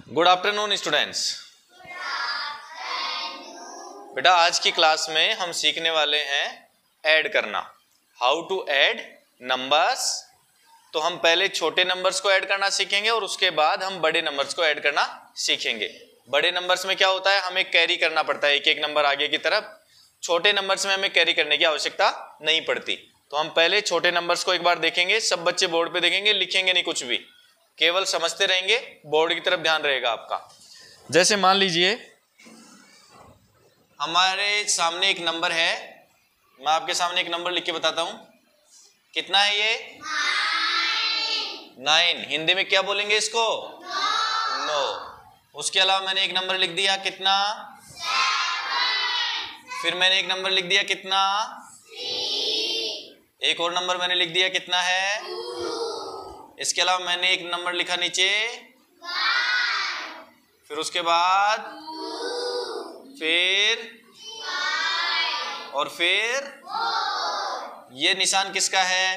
Good afternoon students. बेटा आज की क्लास में हम सीखने वाले हैं ऐड करना, हाउ टू ऐड नंबर्स। तो हम पहले छोटे नंबर्स को ऐड करना सीखेंगे और उसके बाद हम बड़े नंबर्स को ऐड करना सीखेंगे। बड़े नंबर्स में क्या होता है, हमें कैरी करना पड़ता है एक एक नंबर आगे की तरफ। छोटे नंबर्स में हमें कैरी करने की आवश्यकता नहीं पड़ती। तो हम पहले छोटे नंबर्स को एक बार देखेंगे। सब बच्चे बोर्ड पे देखेंगे, लिखेंगे नहीं कुछ भी, केवल समझते रहेंगे, बोर्ड की तरफ ध्यान रहेगा आपका। जैसे मान लीजिए हमारे सामने एक नंबर है, मैं आपके सामने एक नंबर लिख के बताता हूं। कितना है ये? 9। हिंदी में क्या बोलेंगे इसको? 9। उसके अलावा मैंने एक नंबर लिख दिया, कितना? 7। फिर मैंने एक नंबर लिख दिया, कितना? 3। एक और नंबर मैंने लिख दिया, कितना है? 2। इसके अलावा मैंने एक नंबर लिखा नीचे 1। फिर उसके बाद 2। फिर 5। और फिर 4। ये निशान किसका है?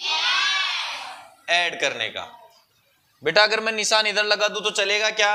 ऐड करने का। बेटा अगर मैं निशान इधर लगा दूं तो चलेगा क्या?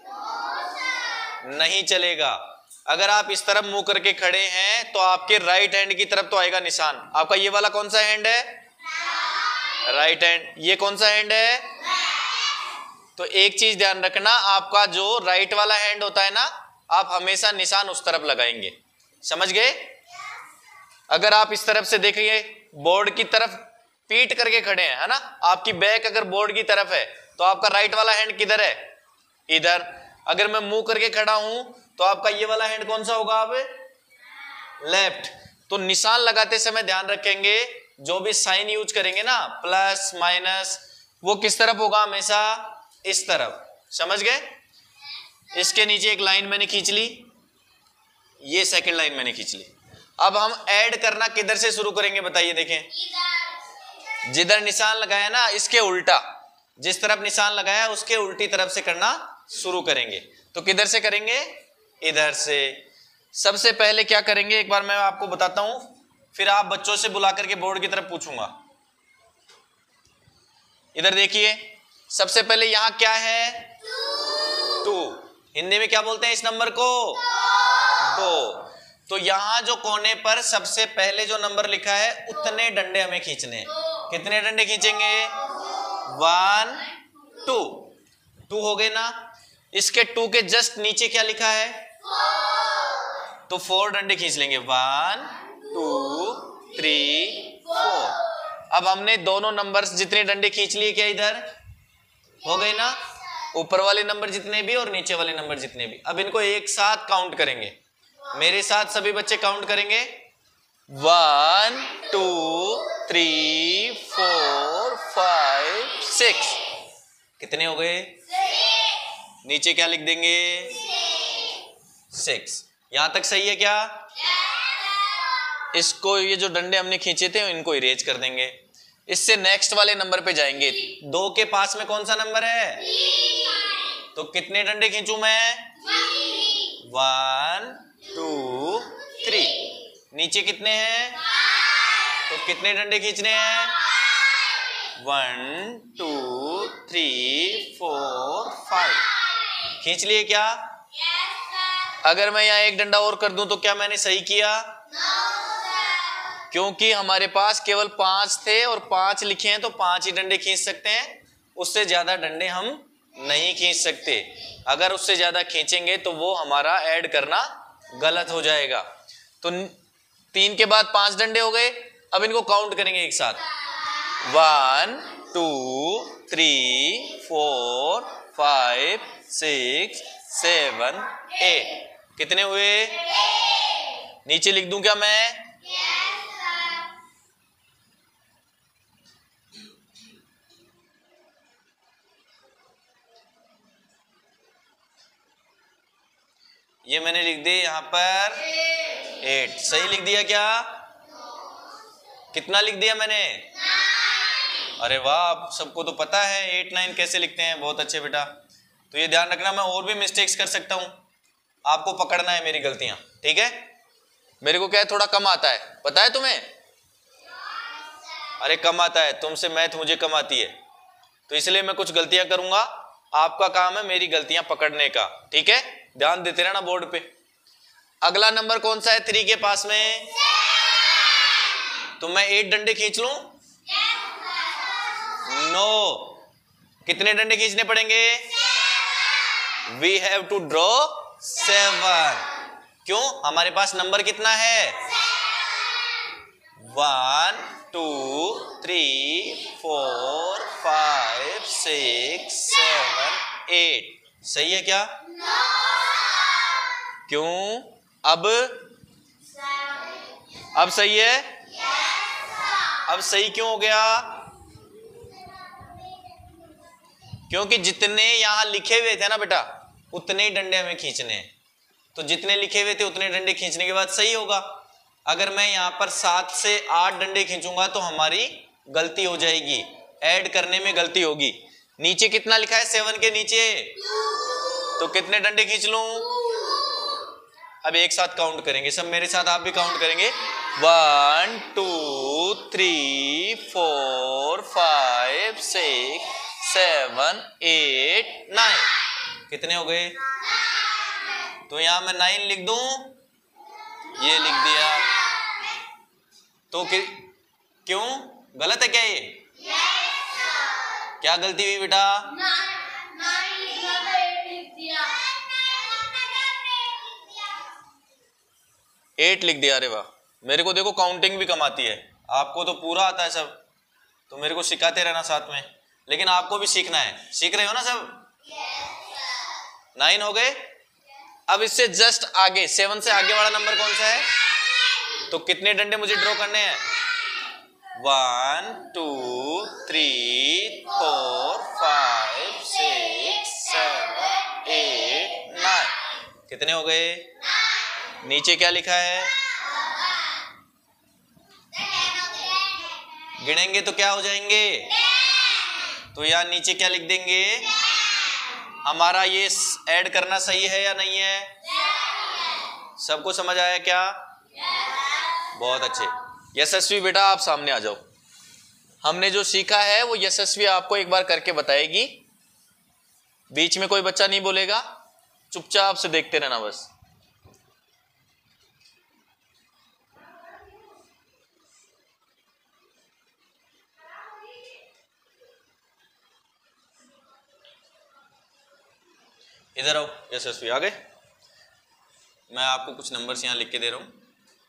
नहीं चलेगा। अगर आप इस तरफ मुंह करके खड़े हैं तो आपके राइट हैंड की तरफ तो आएगा निशान। आपका ये वाला कौन सा हैंड है? Right hand. ये कौन सा हैंड है? तो एक चीज ध्यान रखना, आपका जो राइट वाला हैंड होता है ना, आप हमेशा निशान उस तरफ लगाएंगे। समझ गए? अगर आप इस तरफ से देखिए, बोर्ड की तरफ पीठ करके खड़े हैं, है ना, आपकी बैक अगर बोर्ड की तरफ है तो आपका राइट वाला हैंड किधर है? इधर। अगर मैं मुंह करके खड़ा हूं तो आपका ये वाला हैंड कौन सा होगा? अब लेफ्ट। तो निशान लगाते समय ध्यान रखेंगे, जो भी साइन यूज करेंगे ना, प्लस माइनस, वो किस तरफ होगा? हमेशा इस तरफ। समझ गए? इसके नीचे एक लाइन मैंने खींच ली, ये सेकंड लाइन मैंने खींच ली। अब हम ऐड करना किधर से शुरू करेंगे बताइए? देखें, जिधर निशान लगाया ना इसके उल्टा, जिस तरफ निशान लगाया उसके उल्टी तरफ से करना शुरू करेंगे। तो किधर से करेंगे? इधर से। सबसे पहले क्या करेंगे एक बार मैं आपको बताता हूं, फिर आप बच्चों से बुला करके बोर्ड की तरफ पूछूंगा। इधर देखिए, सबसे पहले यहां क्या है? 2। हिंदी में क्या बोलते हैं इस नंबर को? 2। तो यहां जो कोने पर सबसे पहले जो नंबर लिखा है उतने डंडे हमें खींचने हैं। कितने डंडे खींचेंगे? 1 2। 2 हो गए ना। इसके 2 के जस्ट नीचे क्या लिखा है? 4। तो 4 डंडे खींच लेंगे। 1 2 3 4। अब हमने दोनों नंबर्स जितने डंडे खींच लिए, क्या इधर हो गए ना? ऊपर वाले नंबर जितने भी और नीचे वाले नंबर जितने भी। अब इनको एक साथ काउंट करेंगे। मेरे साथ सभी बच्चे काउंट करेंगे। 1 2 3 4 5 6। कितने हो गए? 6। नीचे क्या लिख देंगे? 6। यहां तक सही है क्या? इसको, ये जो डंडे हमने खींचे थे इनको इरेज कर देंगे। इससे नेक्स्ट वाले नंबर पे जाएंगे। 2 के पास में कौन सा नंबर है? 3। तो कितने डंडे खींचूं मैं? 1 2 3। नीचे कितने हैं? 5। तो कितने डंडे खींचने हैं? 1 2 3 4 5। खींच लिए क्या? अगर मैं यहाँ एक डंडा और कर दूं तो क्या मैंने सही किया? क्योंकि हमारे पास केवल 5 थे और 5 लिखे हैं तो 5 ही डंडे खींच सकते हैं, उससे ज्यादा डंडे हम नहीं खींच सकते। अगर उससे ज्यादा खींचेंगे तो वो हमारा ऐड करना गलत हो जाएगा। तो 3 के बाद 5 डंडे हो गए। अब इनको काउंट करेंगे एक साथ। 1 2 3 4 5 6 7 8। कितने हुए? नीचे लिख दूं क्या मैं? ये मैंने लिख दिया यहां पर 8। सही लिख दिया क्या? कितना लिख दिया मैंने? 9। अरे वाह, आप सबको तो पता है 8 9 कैसे लिखते हैं। बहुत अच्छे बेटा। तो ये ध्यान रखना, मैं और भी मिस्टेक्स कर सकता हूं, आपको पकड़ना है मेरी गलतियां। ठीक है? मेरे को क्या है, थोड़ा कम आता है, पता है तुम्हें? अरे कम आता है, तुमसे मैथ मुझे कम आती है, तो इसलिए मैं कुछ गलतियां करूंगा आपका काम है मेरी गलतियां पकड़ने का, ठीक है? ध्यान देते रहना बोर्ड पे। अगला नंबर कौन सा है 3 के पास में? तो मैं 8 डंडे खींच लूं? नो। कितने डंडे खींचने पड़ेंगे? We have to draw 7। क्यों? हमारे पास नंबर कितना है? 1 2 3 4 5 6 7 8। सही है क्या? क्यों? अब सही है? अब सही क्यों हो गया? क्योंकि जितने यहां लिखे हुए थे ना बेटा, उतने ही डंडे हमें खींचने हैं। तो जितने लिखे हुए थे उतने डंडे खींचने के बाद सही होगा। अगर मैं यहां पर 7 से 8 डंडे खींचूंगा तो हमारी गलती हो जाएगी, ऐड करने में गलती होगी। नीचे कितना लिखा है 7 के नीचे? तो कितने डंडे खींच लूं? अब एक साथ काउंट करेंगे, सब मेरे साथ, आप भी काउंट करेंगे। 1 2 3 4 5 6 7 8 9। कितने हो गए? तो यहां मैं 9 लिख दूं, ये लिख दिया। तो क्यों गलत है क्या ये? क्या गलती हुई बेटा? 8 लिख दिया। अरे वाह, मेरे को देखो काउंटिंग भी कम आती है, आपको तो पूरा आता है सब, तो मेरे को सिखाते रहना साथ में। लेकिन आपको भी सीखना है, सीख रहे हो ना सब? 9 हो गए। अब इससे जस्ट आगे 7 से आगे वाला नंबर कौन सा है? तो कितने डंडे मुझे ड्रॉ करने हैं? 1 2 3 4 5 6 7 8 9। कितने हो गए? नीचे क्या लिखा है? गिनेंगे तो क्या हो जाएंगे? तो यार नीचे क्या लिख देंगे? हमारा ये ऐड करना सही है या नहीं है? सबको समझ आया क्या? बहुत अच्छे। यशस्वी बेटा आप सामने आ जाओ। हमने जो सीखा है वो यशस्वी आपको एक बार करके बताएगी। बीच में कोई बच्चा नहीं बोलेगा, चुपचाप से देखते रहना बस। इधर आओ यशस्वी, आ गए? मैं आपको कुछ नंबर्स यहां लिख के दे रहा हूं।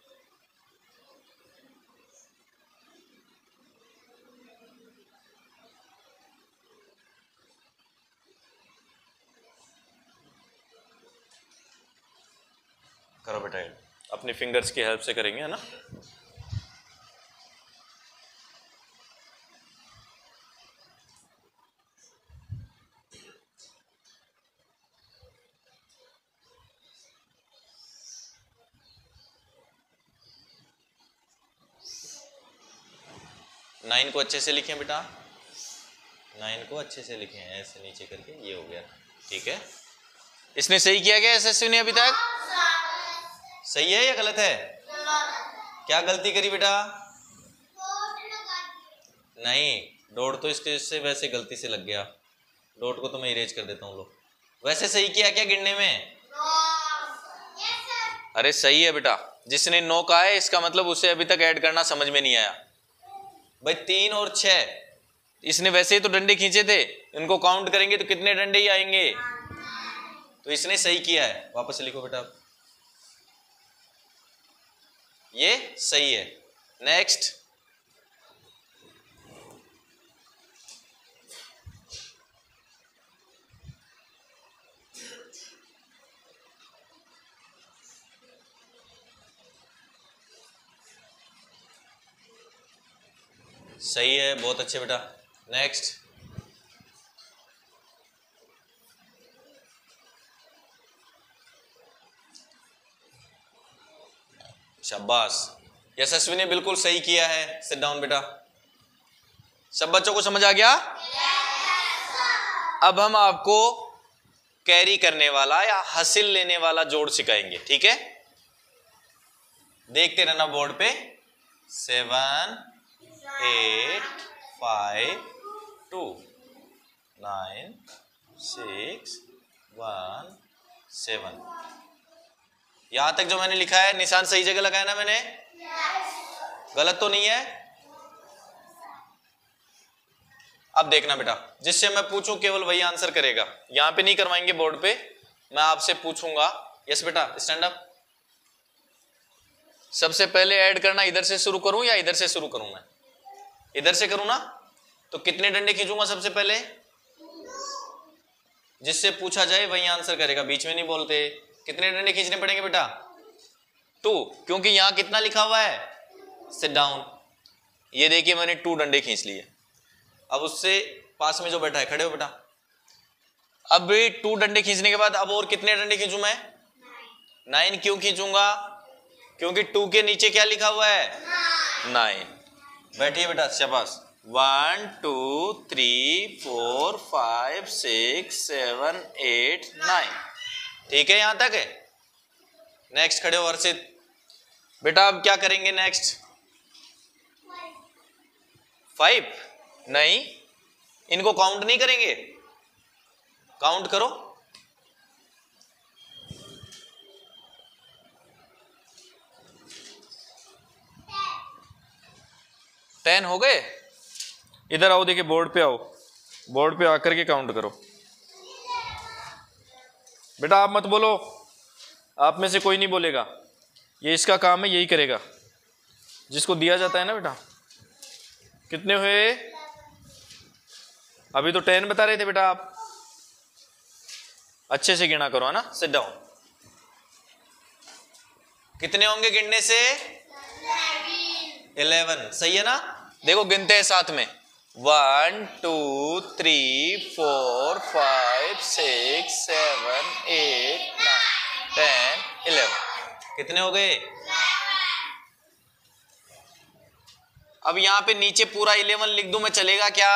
करो बेटा, अपनी फिंगर्स की हेल्प से करेंगे, है ना? नाइन को अच्छे से लिखें बेटा, 9 को अच्छे से लिखें, ऐसे नीचे करके। ये हो गया, ठीक है? इसने सही किया क्या यशस्वी ने अभी तक? सही है या गलत है? क्या गलती करी बेटा? नहीं, डॉट तो इससे वैसे गलती से लग गया, डॉट को तो मैं इरेज कर देता हूँ। लो, वैसे सही किया क्या गिनने में? अरे सही है बेटा, जिसने 9 कहा है इसका मतलब उसे अभी तक ऐड करना समझ में नहीं आया। भाई 3 और 6, इसने वैसे ही तो डंडे खींचे थे, इनको काउंट करेंगे तो कितने डंडे ही आएंगे? तो इसने सही किया है। वापस से लिखो बेटा, ये सही है। नेक्स्ट, सही है, बहुत अच्छे बेटा। नेक्स्ट, शाबाश, यशस्वी ने बिल्कुल सही किया है। सिट डाउन बेटा। सब बच्चों को समझ आ गया? अब हम आपको कैरी करने वाला या हासिल लेने वाला जोड़ सिखाएंगे, ठीक है? देखते रहना बोर्ड पे। 7 8 5 2 9 6 1 7। यहां तक जो मैंने लिखा है निशान सही जगह लगाया ना मैंने? गलत तो नहीं है? अब देखना बेटा, जिससे मैं पूछूं केवल वही आंसर करेगा। यहां पे नहीं करवाएंगे बोर्ड पे, मैं आपसे पूछूंगा। यस बेटा, स्टैंड अप। सबसे पहले ऐड करना इधर से शुरू करूं या इधर से शुरू करूं? मैं इधर से करूं ना, तो कितने डंडे खींचूंगा सबसे पहले? जिससे पूछा जाए वही आंसर करेगा, बीच में नहीं बोलते। कितने डंडे खींचने पड़ेंगे बेटा? 2, क्योंकि यहां कितना लिखा हुआ है? Sit down. ये देखिए मैंने 2 डंडे खींच लिए। अब उससे पास में जो बैठा है, खड़े हो बेटा। अब 2 डंडे खींचने के बाद अब और कितने डंडे खींचूं मैं? 9 क्यों खींचूंगा? क्योंकि 2 के नीचे क्या लिखा हुआ है? 9। बैठिए बेटा, शाबाश। 1 2 3 4 5 6 7 8 9। ठीक है, यहां तक है। नेक्स्ट खड़े हो हर्षित। बेटा अब क्या करेंगे नेक्स्ट? 5 नहीं, इनको काउंट नहीं करेंगे। काउंट करो। 10 हो गए। इधर आओ, देखिए बोर्ड पे आओ। बोर्ड पे आकर के काउंट करो। बेटा आप मत बोलो, आप में से कोई नहीं बोलेगा। ये इसका काम है, यही करेगा जिसको दिया जाता है ना बेटा। कितने हुए? अभी तो 10 बता रहे थे बेटा आप। अच्छे से गिना करो, है ना। Sit down. कितने होंगे गिनने से? 11। सही है ना। देखो गिनते हैं साथ में। 1 2 3 4 5 6 7 8 9 10 11। कितने हो गए? अब यहां पे नीचे पूरा 11 लिख दूं मैं, चलेगा क्या?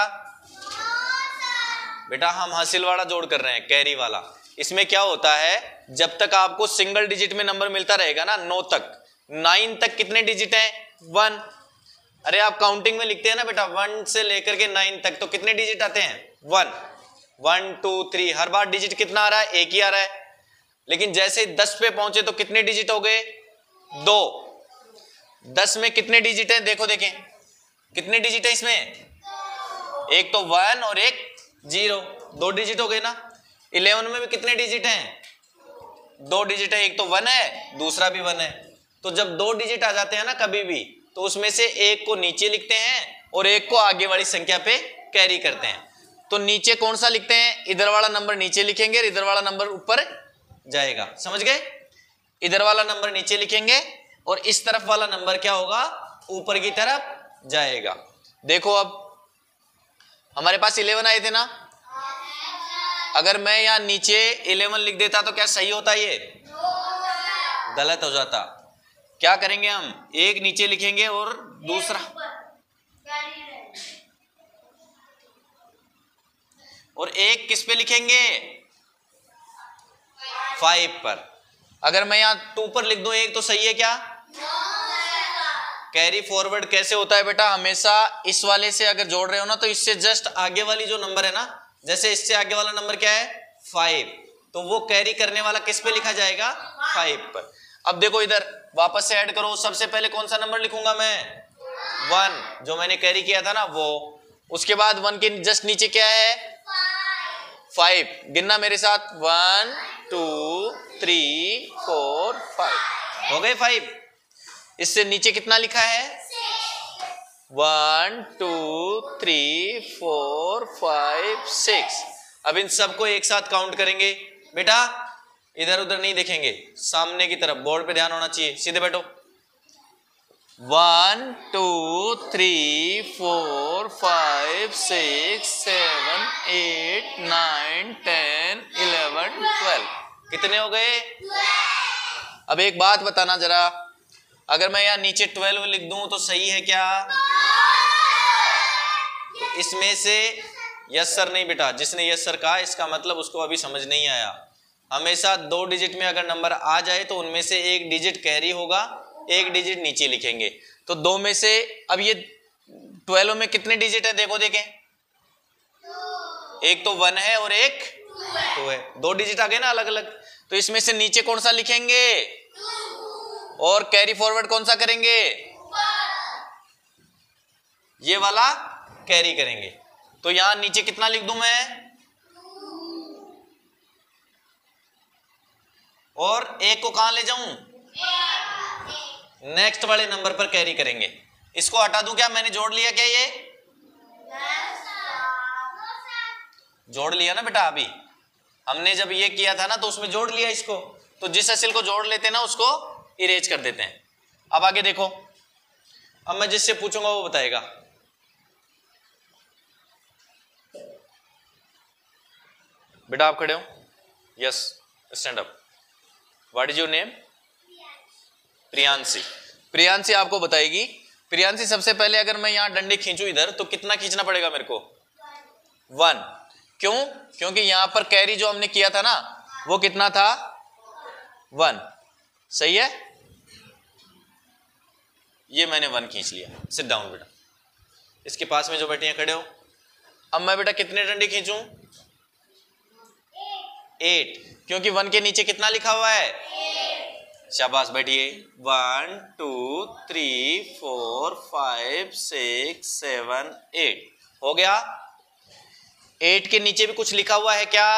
बेटा हम हासिल वाला जोड़ कर रहे हैं, कैरी वाला। इसमें क्या होता है, जब तक आपको सिंगल डिजिट में नंबर मिलता रहेगा ना, 9 तक, 9 तक कितने डिजिट हैं? 1। अरे आप काउंटिंग में लिखते हैं ना बेटा, 1 से लेकर के 9 तक, तो कितने डिजिट आते हैं? 1 1 2 3। हर बार डिजिट कितना आ रहा है? 1 ही आ रहा है। लेकिन जैसे 10 पे पहुंचे तो कितने डिजिट हो गए? 2। 10 में कितने डिजिट हैं? देखो देखें कितने डिजिट है इसमें? एक तो 1 और एक 0, 2 डिजिट हो गए ना। 11 में भी कितने डिजिट हैं? 2 डिजिट है। एक तो 1 है, दूसरा भी 1 है। तो जब 2 डिजिट आ जाते हैं ना कभी भी, तो उसमें से एक को नीचे लिखते हैं और एक को आगे वाली संख्या पे कैरी करते हैं। तो नीचे कौन सा लिखते हैं? इधर वाला नंबर नीचे लिखेंगे और इधर वाला नंबर ऊपर जाएगा। समझ गए? इधर वाला नंबर नीचे लिखेंगे और इस तरफ वाला नंबर क्या होगा? ऊपर की तरफ जाएगा। देखो अब हमारे पास 11 आए थे ना। अगर मैं यहां नीचे 11 लिख देता तो क्या सही होता? ये गलत हो जाता। क्या करेंगे हम? एक नीचे लिखेंगे और दूसरा, और एक किस पे लिखेंगे? 5 पर। अगर मैं यहां 2 पर लिख दूं एक, तो सही है क्या? कैरी फॉरवर्ड कैसे होता है बेटा? हमेशा इस वाले से अगर जोड़ रहे हो ना, तो इससे जस्ट आगे वाली जो नंबर है ना, जैसे इससे आगे वाला नंबर क्या है? 5, तो वो कैरी करने वाला किस पे लिखा जाएगा? 5 पर। अब देखो इधर वापस से ऐड करो। सबसे पहले कौन सा नंबर लिखूंगा मैं? 1, जो मैंने कैरी किया था ना वो। उसके बाद 1 के जस्ट नीचे क्या है? 5। गिनना मेरे साथ। 1 2 3 4 5। हो गए 5। इससे नीचे कितना लिखा है? 1 2 3 4 5 6। अब इन सबको एक साथ काउंट करेंगे। बेटा इधर उधर नहीं देखेंगे, सामने की तरफ, बोर्ड पे ध्यान होना चाहिए। सीधे बैठो। 1 2 3 4 5 6 7 8 9 10 11 12। कितने हो गए? अब एक बात बताना जरा, अगर मैं यहां नीचे 12 लिख दूं तो सही है क्या? इसमें से यस सर नहीं बेटा, जिसने यस सर कहा इसका मतलब उसको अभी समझ नहीं आया। हमेशा 2 डिजिट में अगर नंबर आ जाए तो उनमें से एक डिजिट कैरी होगा, एक डिजिट नीचे लिखेंगे। तो 2 में से, अब ये 12 में कितने डिजिट है? देखो देखें, एक तो 1 है और एक 2 है। 2 डिजिट आ गए ना अलग अलग, तो इसमें से नीचे कौन सा लिखेंगे और कैरी फॉरवर्ड कौन सा करेंगे? ये वाला कैरी करेंगे। तो यहां नीचे कितना लिख दूं मैं? और 1 को कहां ले जाऊं? नेक्स्ट वाले नंबर पर कैरी करेंगे। इसको हटा दूं क्या? मैंने जोड़ लिया क्या? ये जोड़ लिया ना बेटा, अभी हमने जब ये किया था ना तो उसमें जोड़ लिया इसको। तो जिस असिल को जोड़ लेते हैं ना उसको इरेज कर देते हैं। अब आगे देखो, अब मैं जिससे पूछूंगा वो बताएगा। बेटा आप खड़े हो? Yes, stand up. What is your name? Priyanshi. Priyanshi आपको बताएगी। प्रियांशी सबसे पहले अगर मैं यहां डंडे खींचूं इधर तो कितना खींचना पड़ेगा मेरे को? 1। क्यों? क्योंकि यहां पर कैरी जो हमने किया था ना वो कितना था? 1। सही है, ये मैंने 1 खींच लिया। सिट डाउन बेटा। इसके पास में जो बैठे हैं खड़े हो। अब मैं बेटा कितने डंडे खींचूं? 8, क्योंकि 1 के नीचे कितना लिखा हुआ है? 8। शाबाश, बैठिए। 1 2 3 4 5 6 7 8 हो गया। 8 के नीचे भी कुछ लिखा हुआ है क्या?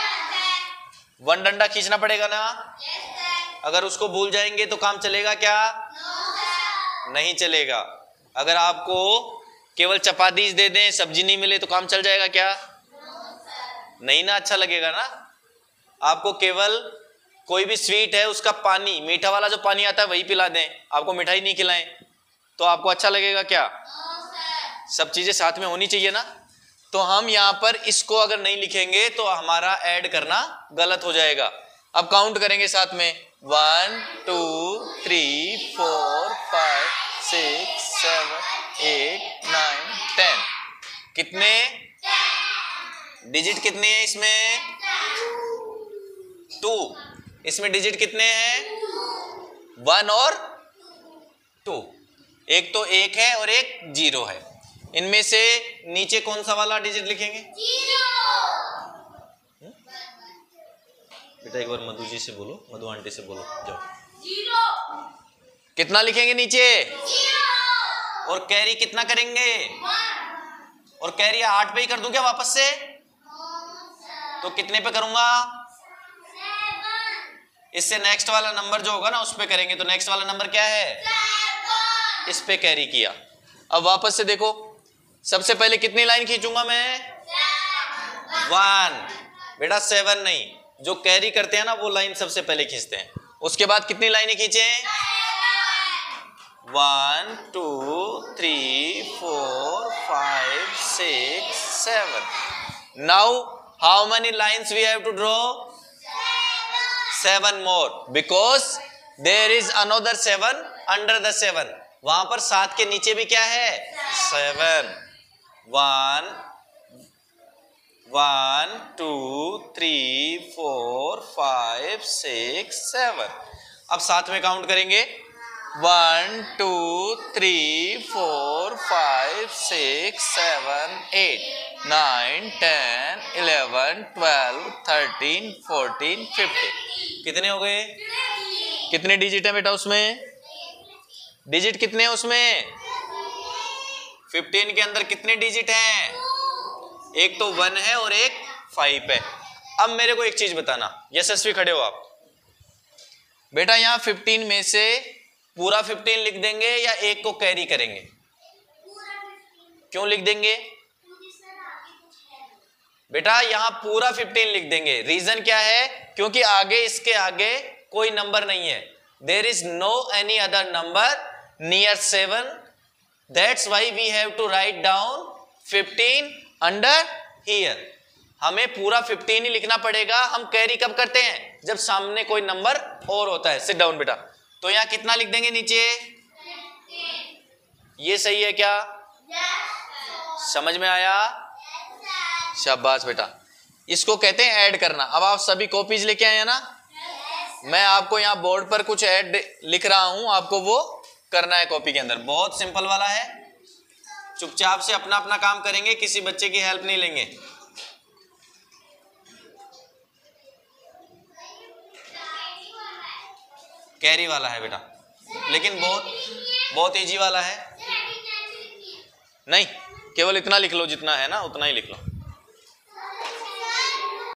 1 डंडा खींचना पड़ेगा ना। अगर उसको भूल जाएंगे तो काम चलेगा क्या? नहीं चलेगा। अगर आपको केवल चपातीस दे दें, सब्जी नहीं मिले तो काम चल जाएगा क्या? नहीं ना, अच्छा लगेगा ना। आपको केवल कोई भी स्वीट है उसका पानी, मीठा वाला जो पानी आता है वही पिला दें, आपको मिठाई नहीं खिलाएं तो आपको अच्छा लगेगा क्या? सब चीजें साथ में होनी चाहिए ना। तो हम यहां पर इसको अगर नहीं लिखेंगे तो हमारा ऐड करना गलत हो जाएगा। अब काउंट करेंगे साथ में। 1 2 3 4 5 6 7 8 9 10। कितने डिजिट कितने हैं इसमें? 2। इसमें डिजिट कितने हैं? 1 और 2। एक तो 1 है और एक 0 है। इनमें से नीचे कौन सा वाला डिजिट लिखेंगे? 0। बेटा एक बार मधु जी से बोलो, मधु आंटी से बोलो, जाओ। 0। कितना लिखेंगे नीचे? 0। और कैरी कितना करेंगे? 1। और कैरी 8 पे ही कर दूं क्या वापस से? तो कितने पे करूंगा? 7। इससे नेक्स्ट वाला नंबर जो होगा ना उस पे करेंगे। तो नेक्स्ट वाला नंबर क्या है? 7। इस पे कैरी किया। अब वापस से देखो, सबसे पहले कितनी लाइन खींचूंगा मैं? 1। बेटा 7 नहीं, जो कैरी करते हैं ना वो लाइन सबसे पहले खींचते हैं। उसके बाद कितनी लाइनें खींचे? 1 2 3 4 5 6 7। Now how many lines we have to draw? 7 more, because there is another 7 under the 7. वहां पर 7 के नीचे भी क्या है? 7। 1 1 2 3 4 5 6 7। अब साथ में काउंट करेंगे। 1 2 3 4 5 6 7 8 9 10 11 12 13 14 15। कितने हो गए? कितने डिजिट है बेटा उसमें? डिजिट कितने हैं उसमें? 15 के अंदर कितने डिजिट हैं? एक तो 1 है और एक 5 है। अब मेरे को एक चीज बताना, यशस्वी खड़े हो आप। बेटा यहां 15 में से पूरा 15 लिख देंगे या एक को कैरी करेंगे? क्यों लिख देंगे? बेटा यहां पूरा 15 लिख देंगे। रीजन क्या है? क्योंकि आगे इसके आगे कोई नंबर नहीं है। There is no any other number near 7। That's why we have to write down 15 under here. हमें पूरा 15 ही लिखना पड़ेगा। हम कैरी कब करते हैं? जब सामने कोई नंबर और होता है। सिट डाउन बेटा। तो यहां कितना लिख देंगे नीचे? 15। ये सही है क्या? समझ में आया? शाबाश बेटा। इसको कहते हैं ऐड करना। अब आप सभी कॉपीज लेके आए हैं ना? मैं आपको यहाँ बोर्ड पर कुछ ऐड लिख रहा हूं, आपको वो करना है कॉपी के अंदर। बहुत सिंपल वाला है। चुपचाप से अपना अपना काम करेंगे, किसी बच्चे की हेल्प नहीं लेंगे। कैरी वाला है बेटा, लेकिन बहुत बहुत इजी वाला है। नहीं, केवल इतना लिख लो, जितना है ना उतना ही लिख लो।